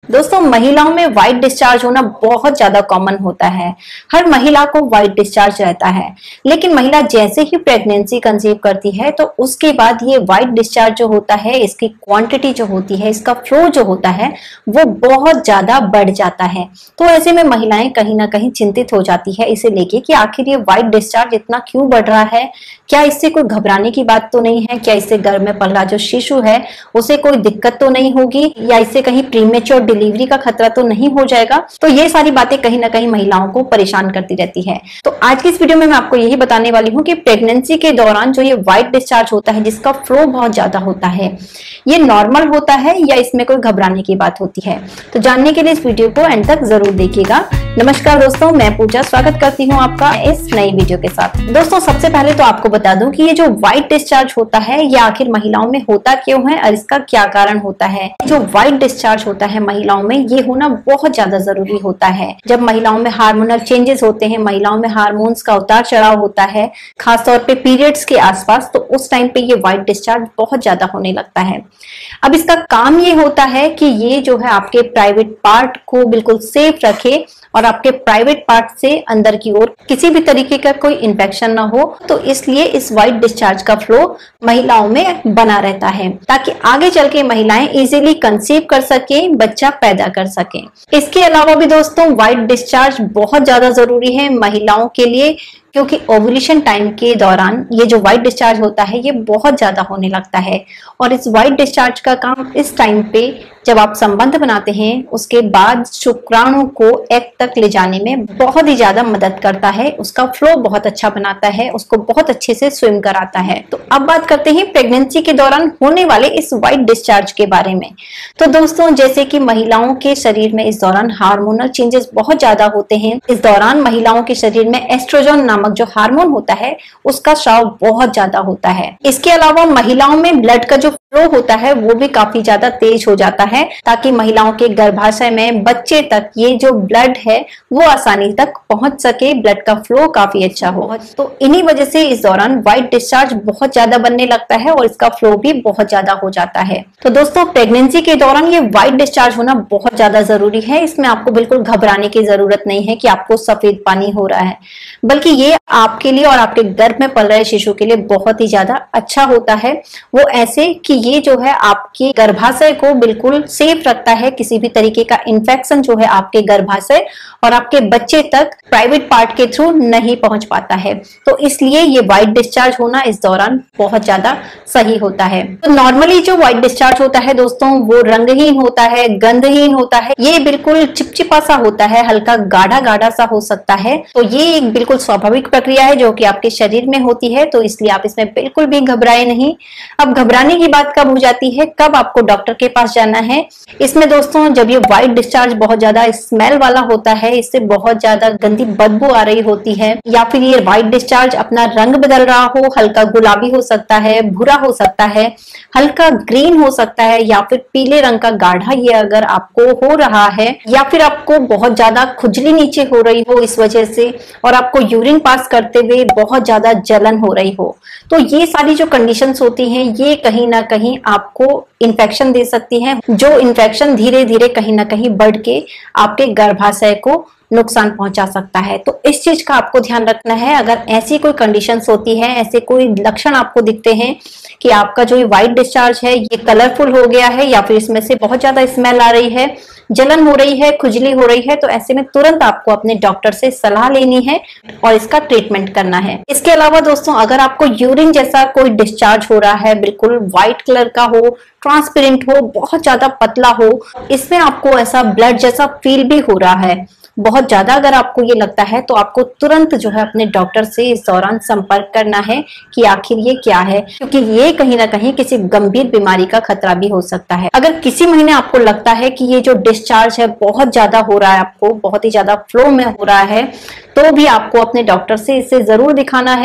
दोस्तों, महिलाओं में व्हाइट डिस्चार्ज होना बहुत ज्यादा कॉमन होता है। हर महिला को व्हाइट डिस्चार्ज रहता है, लेकिन महिला जैसे ही प्रेगनेंसी कंसीव करती है तो उसके बाद ये व्हाइट डिस्चार्ज जो होता है, इसकी क्वांटिटी जो होती है, इसका फ्लो जो होता है वो बहुत ज्यादा बढ़ जाता है। तो ऐसे में महिलाएं कहीं ना कहीं चिंतित हो जाती है इसे लेके कि आखिर ये व्हाइट डिस्चार्ज इतना क्यों बढ़ रहा है, क्या इससे कोई घबराने की बात तो नहीं है, क्या इससे गर्भ में पल रहा जो शिशु है उसे कोई दिक्कत तो नहीं होगी, या इससे कहीं प्रीमेच्योर डिलीवरी का खतरा तो नहीं हो जाएगा। तो ये सारी बातें कहीं ना कहीं महिलाओं को परेशान करती रहती है। तो आज की इस वीडियो में मैं आपको यही बताने वाली हूँ कि प्रेगनेंसी के दौरान जो ये व्हाइट डिस्चार्ज होता है, जिसका फ्लो बहुत ज्यादा होता है, ये नॉर्मल होता है या इसमें कोई घबराने की बात होती है। तो जानने के लिए इस वीडियो को एंड तक जरूर देखिएगा। नमस्कार दोस्तों, मैं पूजा स्वागत करती हूँ आपका इस नई वीडियो के साथ। दोस्तों, सबसे पहले तो आपको बता दूं कि ये जो व्हाइट डिस्चार्ज होता है ये आखिर महिलाओं में होता क्यों है और इसका क्या कारण होता है। जो व्हाइट डिस्चार्ज होता है महिलाओं में, ये होना बहुत ज्यादा जरूरी होता है। जब महिलाओं में हार्मोनल चेंजेस होते हैं, महिलाओं में हार्मोन्स का उतार चढ़ाव होता है, खासतौर पे पीरियड्स के आसपास, तो उस टाइम पे ये व्हाइट डिस्चार्ज बहुत ज्यादा होने लगता है। अब इसका काम ये होता है कि ये जो है आपके प्राइवेट पार्ट को बिल्कुल सेफ रखे और आपके प्राइवेट पार्ट से अंदर की ओर किसी भी तरीके का कोई इन्फेक्शन ना हो। तो इसलिए इस व्हाइट डिस्चार्ज का फ्लो महिलाओं में बना रहता है, ताकि आगे चल के महिलाएं इजीली कंसीव कर सकें, बच्चा पैदा कर सकें। इसके अलावा भी दोस्तों, व्हाइट डिस्चार्ज बहुत ज्यादा जरूरी है महिलाओं के लिए, क्योंकि ओव्यूलेशन टाइम के दौरान ये जो व्हाइट डिस्चार्ज होता है ये बहुत ज्यादा होने लगता है। और इस व्हाइट डिस्चार्ज का काम इस टाइम पे जब आप संबंध बनाते हैं उसके बाद शुक्राणु को एग तक ले जाने में बहुत ही ज्यादा मदद करता है। उसका फ्लो बहुत अच्छा बनाता है, उसको बहुत अच्छे से स्विम कराता है। तो अब बात करते हैं प्रेगनेंसी के दौरान होने वाले इस व्हाइट डिस्चार्ज के बारे में। तो दोस्तों, जैसे कि महिलाओं के शरीर में इस दौरान हार्मोनल चेंजेस बहुत ज्यादा होते हैं। इस दौरान महिलाओं के शरीर में एस्ट्रोजन नामक जो हार्मोन होता है उसका स्राव बहुत ज्यादा होता है। इसके अलावा महिलाओं में ब्लड का जो फ्लो होता है वो भी काफी ज्यादा तेज हो जाता है, ताकि महिलाओं के गर्भाशय में बच्चे तक ये जो ब्लड है वो आसानी तक पहुंच सके, ब्लड का फ्लो काफी अच्छा हो। तो इन्हीं वजह से इस दौरान व्हाइट डिस्चार्ज बहुत ज्यादा बनने लगता है और इसका फ्लो भी बहुत ज्यादा हो जाता है। तो दोस्तों, प्रेगनेंसी के दौरान ये व्हाइट डिस्चार्ज होना बहुत ज्यादा जरूरी है। इसमें आपको बिल्कुल घबराने की जरूरत नहीं है कि आपको सफेद पानी हो रहा है, बल्कि ये आपके लिए और आपके गर्भ में पल रहे शिशु के लिए बहुत ही ज्यादा अच्छा होता है। वो ऐसे कि ये जो है आपके गर्भाशय को बिल्कुल सेफ रखता है, किसी भी तरीके का इन्फेक्शन जो है आपके गर्भाशय और आपके बच्चे तक प्राइवेट पार्ट के थ्रू नहीं पहुंच पाता है। तो इसलिए ये व्हाइट डिस्चार्ज होना इस दौरान बहुत ज्यादा सही होता है। तो नॉर्मली जो व्हाइट डिस्चार्ज होता है दोस्तों, वो रंगहीन होता है, गंधहीन होता है, ये बिल्कुल चिपचिपा सा होता है, हल्का गाढ़ा गाढ़ा सा हो सकता है। तो ये एक बिल्कुल स्वाभाविक प्रक्रिया है जो कि आपके शरीर में होती है, तो इसलिए आप इसमें बिल्कुल भी घबराए नहीं। अब घबराने की बात कब हो जाती है, कब आपको डॉक्टर के पास जाना है। इसमें दोस्तों, जब ये व्हाइट डिस्चार्ज बहुत ज्यादा स्मेल वाला होता है, इससे बहुत ज्यादा गंदी बदबू आ रही होती है, या फिर ये व्हाइट डिस्चार्ज अपना रंग बदल रहा हो, हल्का गुलाबी हो सकता है, भूरा हो सकता है, हल्का ग्रीन हो सकता है, या फिर पीले रंग का गाढ़ा ये अगर आपको हो रहा है, या फिर आपको बहुत ज्यादा खुजली नीचे हो रही हो इस वजह से, और आपको यूरिन पास करते हुए बहुत ज्यादा जलन हो रही हो, तो ये सारी जो कंडीशंस होती हैं ये कहीं ना कहीं आपको इन्फेक्शन दे सकती हैं, जो इन्फेक्शन धीरे धीरे कहीं ना कहीं बढ़ के आपके गर्भाशय को नुकसान पहुंचा सकता है। तो इस चीज का आपको ध्यान रखना है। अगर ऐसी कोई कंडीशंस होती है, ऐसे कोई लक्षण आपको दिखते हैं कि आपका जो व्हाइट डिस्चार्ज है ये कलरफुल हो गया है, या फिर इसमें से बहुत ज्यादा स्मेल आ रही है, जलन हो रही है, खुजली हो रही है, तो ऐसे में तुरंत आपको अपने डॉक्टर से सलाह लेनी है और इसका ट्रीटमेंट करना है। इसके अलावा दोस्तों, अगर आपको यूरिन जैसा कोई डिस्चार्ज हो रहा है, बिल्कुल व्हाइट कलर का हो, ट्रांसपेरेंट हो, बहुत ज्यादा पतला हो, इसमें आपको ऐसा ब्लड जैसा फील भी हो रहा है बहुत ज्यादा, अगर आपको ये लगता है तो आपको तुरंत जो है अपने डॉक्टर से इस दौरान संपर्क करना है कि आखिर ये क्या है, क्योंकि ये कहीं ना कहीं किसी गंभीर बीमारी का खतरा भी हो सकता है। अगर किसी महीने आपको लगता है कि ये जो डिस्चार्ज है बहुत ज्यादा हो रहा है, आपको बहुत ही ज्यादा फ्लो में हो रहा है, तो भी आपको अपने डॉक्टर से इसे जरूर दिखाना है।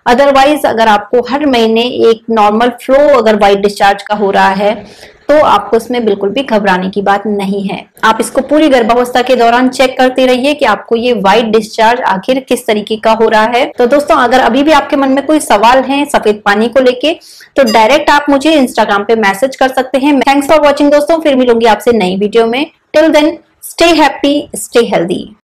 अदरवाइज अगर आपको हर महीने एक नॉर्मल फ्लो अगर व्हाइट डिस्चार्ज का हो रहा है तो आपको इसमें बिल्कुल भी घबराने की बात नहीं है। आप इसको पूरी गर्भावस्था के दौरान चेक करते रहिए कि आपको ये व्हाइट डिस्चार्ज आखिर किस तरीके का हो रहा है। तो दोस्तों अगर अभी भी आपके मन में कोई सवाल है सफेद पानी को लेके तो डायरेक्ट आप मुझे इंस्टाग्राम पे मैसेज कर सकते हैं। थैंक्स फॉर वॉचिंग दोस्तों, फिर मिलूंगी आपसे नई वीडियो में। Till then stay happy, stay healthy.